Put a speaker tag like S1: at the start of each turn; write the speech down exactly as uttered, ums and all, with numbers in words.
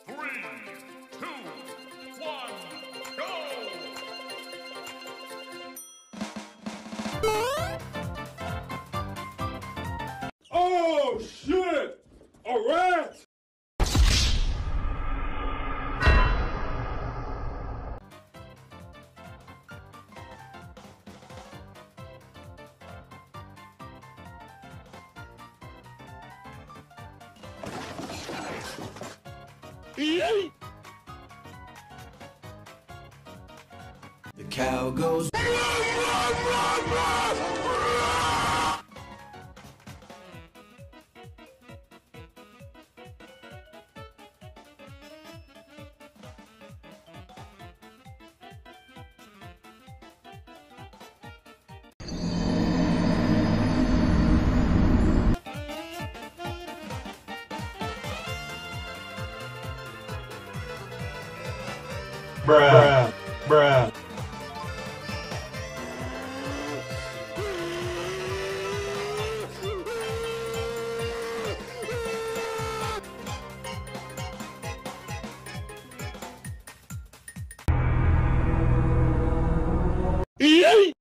S1: Three, two, one, go!
S2: Oh shit! A rat!
S3: The cow goes.
S2: Bruh. Bruh.
S3: Yay!